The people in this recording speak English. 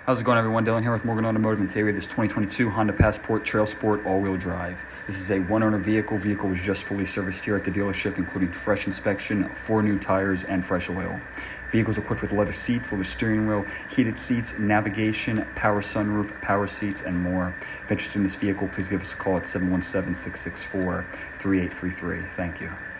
How's it going, everyone? Dylan here with Morgan Automotive, and today we have this 2022 Honda Passport TrailSport all-wheel drive. This is a one-owner vehicle. Vehicle was just fully serviced here at the dealership, including fresh inspection, 4 new tires, and fresh oil. Vehicle's equipped with leather seats, leather steering wheel, heated seats, navigation, power sunroof, power seats, and more. If interested in this vehicle, please give us a call at 717-664-3833. Thank you.